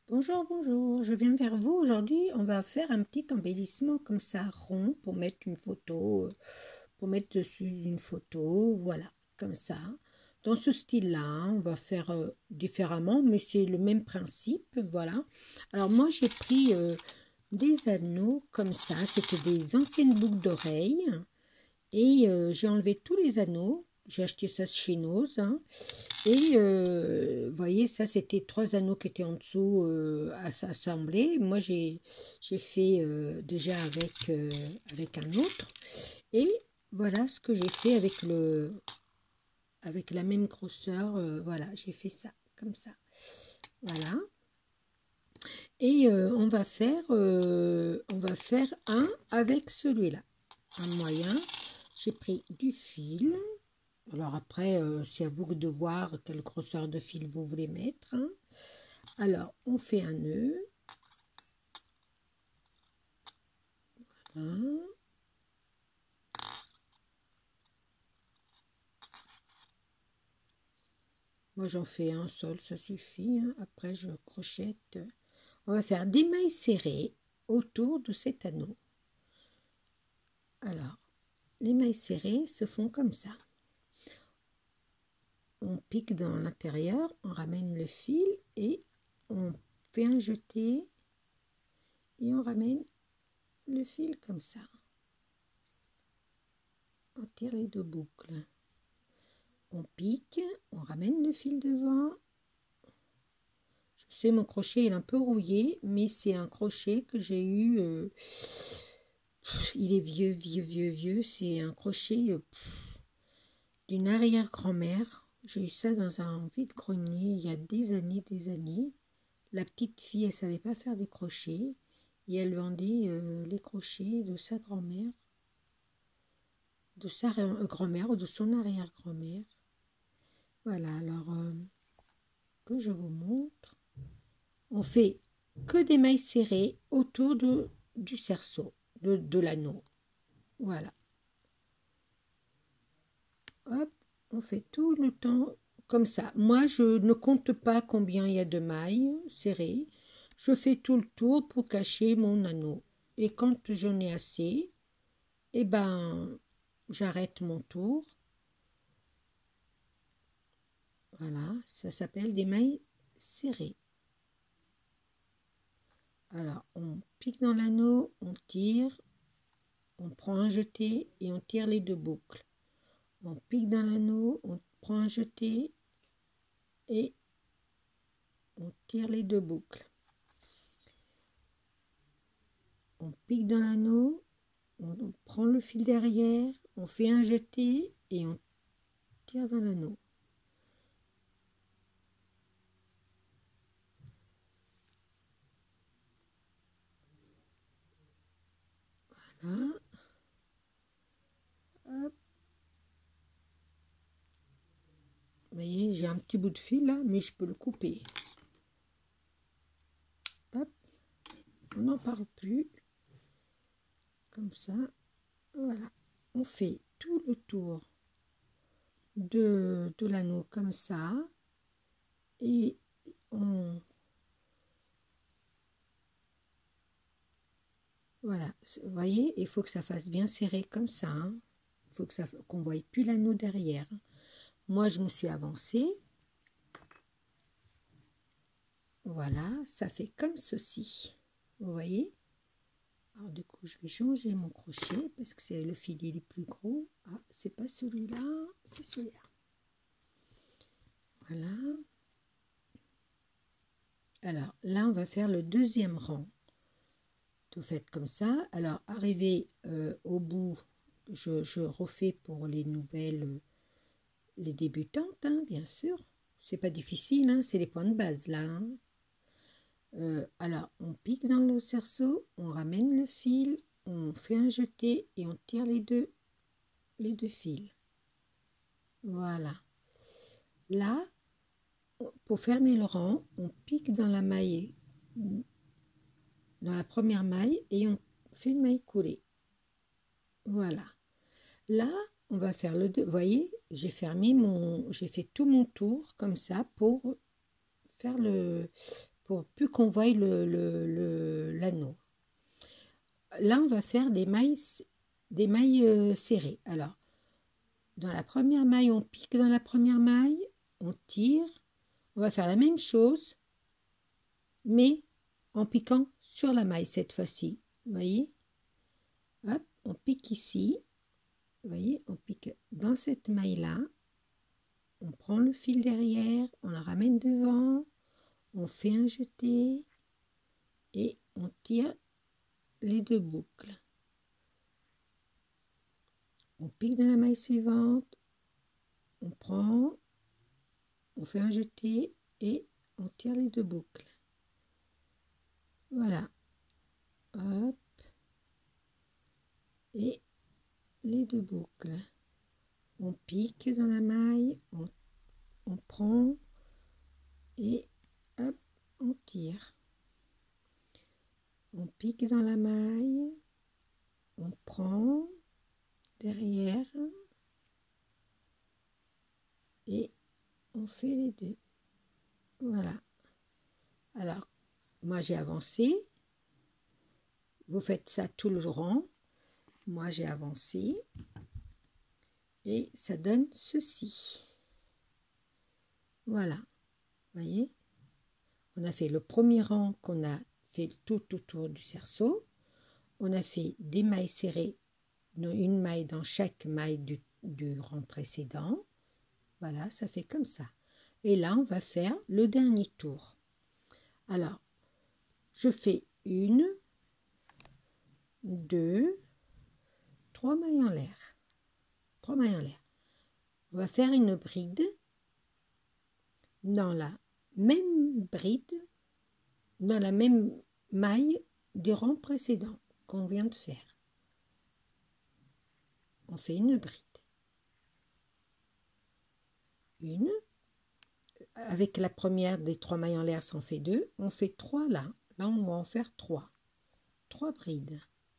Bonjour, bonjour, je viens vers vous aujourd'hui. On va faire un petit embellissement comme ça, rond, pour mettre une photo, pour mettre dessus une photo, voilà, comme ça. Dans ce style-là, hein, on va faire différemment, mais c'est le même principe, voilà. Alors moi, j'ai pris des anneaux comme ça, c'était des anciennes boucles d'oreilles, et j'ai enlevé tous les anneaux. J'ai acheté ça chez Noz, hein. Et vous voyez, ça c'était 3 anneaux qui étaient en dessous à s'assembler. Moi j'ai fait déjà avec un autre. Et voilà ce que j'ai fait avec la même grosseur. Voilà, j'ai fait ça comme ça. Voilà. Et on va faire un avec celui-là. Un moyen. J'ai pris du fil. Alors après, c'est à vous de voir quelle grosseur de fil vous voulez mettre, hein. Alors, on fait un nœud. Voilà. Moi, j'en fais un seul, ça suffit, hein. Après, je crochette. On va faire des mailles serrées autour de cet anneau. Alors, les mailles serrées se font comme ça. On pique dans l'intérieur, on ramène le fil et on fait un jeté et on ramène le fil comme ça. On tire les deux boucles. On pique, on ramène le fil devant. Je sais, mon crochet est un peu rouillé, mais c'est un crochet que j'ai eu. Il est vieux, vieux, vieux, vieux. C'est un crochet d'une arrière-grand-mère. J'ai eu ça dans un vide-grenier il y a des années, des années. La petite fille, elle savait pas faire des crochets. Et elle vendait les crochets de sa grand-mère. De sa grand-mère ou de son arrière-grand-mère. Voilà, alors que je vous montre. On fait que des mailles serrées autour du cerceau, de l'anneau. Voilà. Hop, on fait tout le temps comme ça. Moi, je ne compte pas combien il y a de mailles serrées. Je fais tout le tour pour cacher mon anneau. Et quand j'en ai assez, eh ben, j'arrête mon tour. Voilà, ça s'appelle des mailles serrées. Alors, on pique dans l'anneau, on tire, on prend un jeté et on tire les deux boucles. On pique dans l'anneau, on prend un jeté et on tire les deux boucles. On pique dans l'anneau, on prend le fil derrière, on fait un jeté et on tire dans l'anneau. Voilà. Hop. Vous voyez, j'ai un petit bout de fil là, mais je peux le couper. Hop. On n'en parle plus. Comme ça. Voilà. On fait tout le tour de l'anneau comme ça. Et on... Voilà. Vous voyez, il faut que ça fasse bien serré comme ça, hein. Il faut que qu'on ne voie plus l'anneau derrière. Moi, je me suis avancée. Voilà, ça fait comme ceci. Vous voyez? Alors, du coup, je vais changer mon crochet parce que c'est le fil, il est plus gros. Ah, c'est pas celui-là, c'est celui-là. Voilà. Alors, là, on va faire le deuxième rang. Tout fait comme ça. Alors, arrivé au bout, je refais pour les nouvelles, les débutantes, hein, bien sûr. C'est pas difficile, hein, c'est les points de base, là, hein. Alors, on pique dans le cerceau, on ramène le fil, on fait un jeté et on tire les deux fils. Voilà. Là, pour fermer le rang, on pique dans la maille, dans la première maille et on fait une maille coulée. Voilà. Là, on va faire le deux. Vous voyez, j'ai fait tout mon tour comme ça pour faire pour plus qu'on voie l'anneau. Là, on va faire des mailles serrées. Alors, dans la première maille, on pique dans la première maille, on tire. On va faire la même chose, mais en piquant sur la maille cette fois-ci. Vous voyez? Hop, on pique ici. Vous voyez, on pique dans cette maille-là. On prend le fil derrière, on le ramène devant, on fait un jeté et on tire les 2 boucles. On pique dans la maille suivante, on prend, on fait un jeté et on tire les 2 boucles. Voilà. Hop. Et les 2 boucles. On pique dans la maille, on prend et hop, on tire. On pique dans la maille, on prend derrière et on fait les 2. Voilà. Alors, moi j'ai avancé. Vous faites ça tout le rang. Moi j'ai avancé. Et ça donne ceci. Voilà. Vous voyez? On a fait le premier rang qu'on a fait tout autour du cerceau. On a fait des mailles serrées, une maille dans chaque maille du rang précédent. Voilà, ça fait comme ça. Et là, on va faire le dernier tour. Alors, je fais 1, 2, 3 mailles en l'air. 3 mailles en l'air. On va faire une bride dans la même bride, dans la même maille du rang précédent qu'on vient de faire. On fait une bride. Une. Avec la première des 3 mailles en l'air, ça en fait 2. On fait 3 là. Là, on va en faire 3. 3 brides.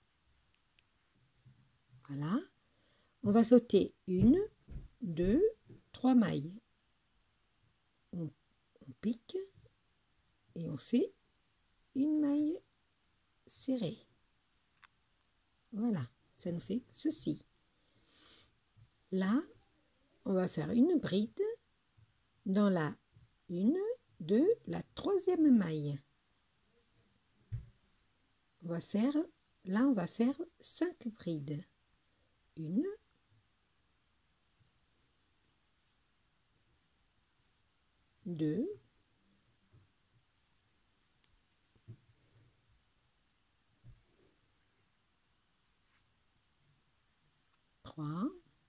Voilà. On va sauter 1, 2, 3 mailles. On pique et on fait une maille serrée. Voilà, ça nous fait ceci. Là, on va faire une bride dans la 1, 2, la 3e maille. On va faire 5 brides. 1, 2, 3,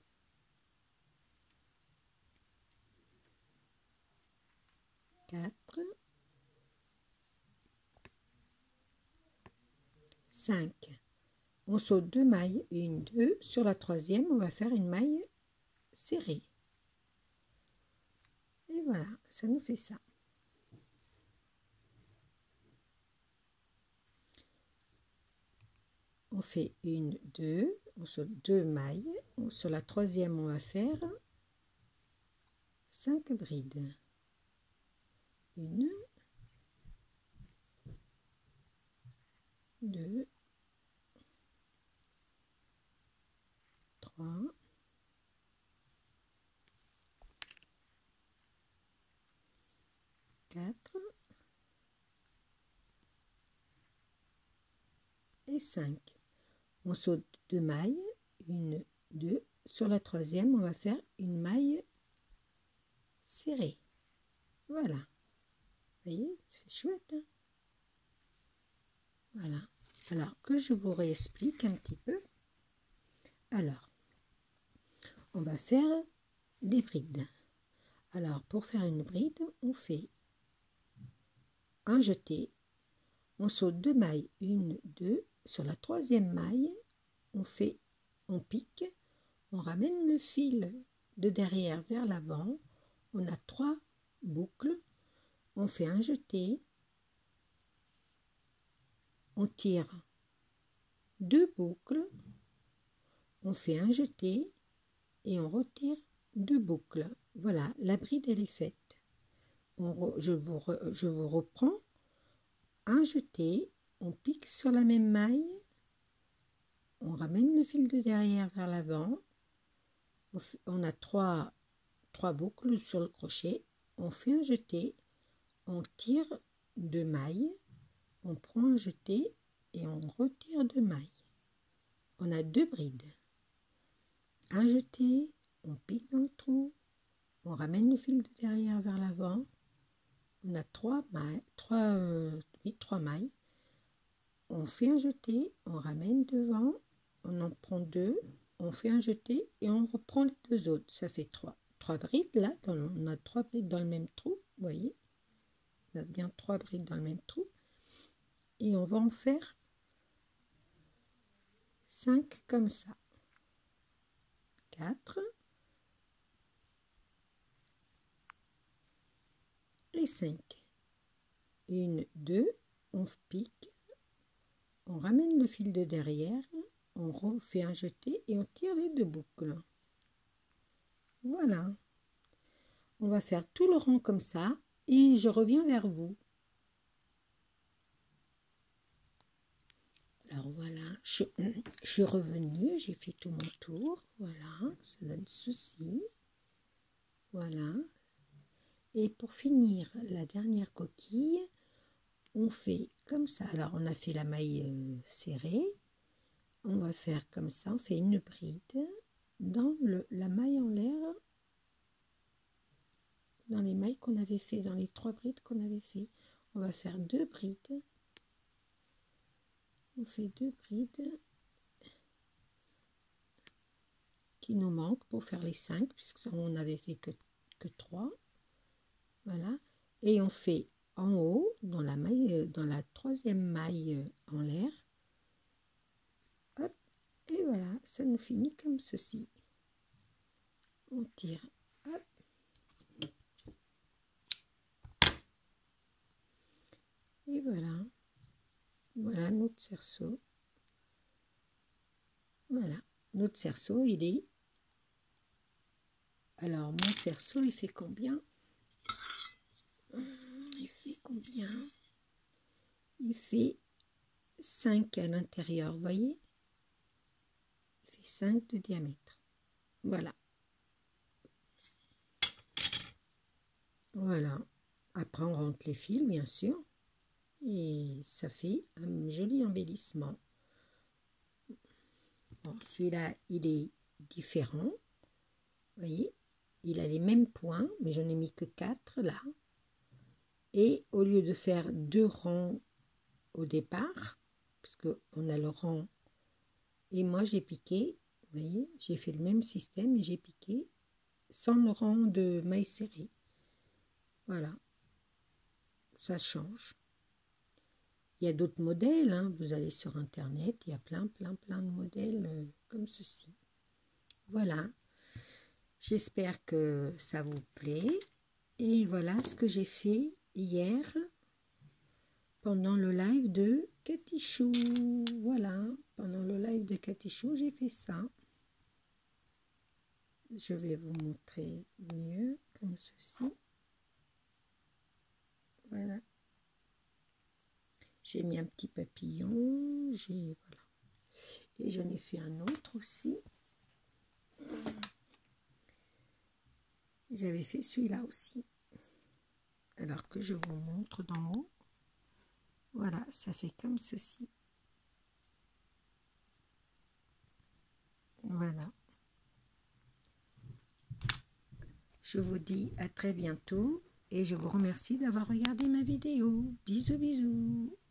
4, 5. On saute 2 mailles, 1, 2. Sur la 3e, on va faire une maille serrée. Et voilà, ça nous fait ça. On fait 1, 2, on saute 2 mailles. Sur la 3e, on va faire 5 brides. 1, 2, 3, 4 et 5. On saute 2 mailles, 1, 2. Sur la 3e, on va faire une maille serrée. Voilà. Vous voyez, c'est chouette, hein? Voilà. Alors que je vous réexplique un petit peu. Alors, on va faire des brides. Alors, pour faire une bride, on fait un jeté. On saute 2 mailles, 1, 2. Sur la 3e maille, on pique, on ramène le fil de derrière vers l'avant. On a 3 boucles. On fait un jeté. On tire 2 boucles. On fait un jeté et on retire 2 boucles. Voilà, la bride elle est faite. Je vous reprends. un jeté, on pique sur la même maille, on ramène le fil de derrière vers l'avant, on a trois boucles sur le crochet, on fait un jeté, on tire deux mailles, on prend un jeté et on retire deux mailles. On a deux brides. Un jeté, on pique dans le trou, on ramène le fil de derrière vers l'avant, on a trois mailles, on fait un jeté, on ramène devant, on en prend deux, on fait un jeté et on reprend les deux autres. Ça fait trois brides là, on a trois brides dans le même trou, vous voyez, on a bien trois brides dans le même trou, et on va en faire 5 comme ça. 4 et 5. 1, 2, on pique, on ramène le fil de derrière, on refait un jeté et on tire les deux boucles. Voilà. On va faire tout le rang comme ça et je reviens vers vous. Alors voilà, je suis revenue, j'ai fait tout mon tour. Voilà, ça donne ceci. Voilà. Et pour finir la dernière coquille, on fait comme ça. Alors on a fait la maille serrée. On va faire comme ça, on fait une bride dans la maille en l'air, dans les mailles qu'on avait fait, dans les 3 brides qu'on avait fait. On va faire 2 brides. On fait 2 brides qui nous manquent pour faire les 5, puisqu'on n'avait fait que 3. Voilà. Et on fait en haut, dans la 3e maille en l'air. Hop, et voilà, ça nous finit comme ceci. On tire, hop. Et voilà. Voilà notre cerceau. Voilà, notre cerceau, il est... Alors, mon cerceau, il fait combien? Il fait combien? Il fait 5 à l'intérieur, vous voyez? Il fait 5 de diamètre. Voilà. Voilà. Après, on rentre les fils, bien sûr. Et ça fait un joli embellissement. Bon, celui-là, il est différent. Vous voyez, il a les mêmes points, mais je n'ai mis que 4 là. Et au lieu de faire 2 rangs au départ, parce qu'on a le rang, et moi j'ai piqué, vous voyez, j'ai fait le même système et j'ai piqué sans le rang de mailles serrées. Voilà, ça change. Il y a d'autres modèles, hein. Vous allez sur internet, il y a plein de modèles comme ceci. Voilà, j'espère que ça vous plaît. Et voilà ce que j'ai fait hier pendant le live de Catichou. Voilà, pendant le live de Catichou, j'ai fait ça. Je vais vous montrer mieux comme ceci. Voilà. J'ai mis un petit papillon, voilà. Et j'en ai fait un autre aussi. J'avais fait celui-là aussi. Alors que je vous montre d'en haut. Voilà, ça fait comme ceci. Voilà. Je vous dis à très bientôt et je vous remercie d'avoir regardé ma vidéo. Bisous, bisous.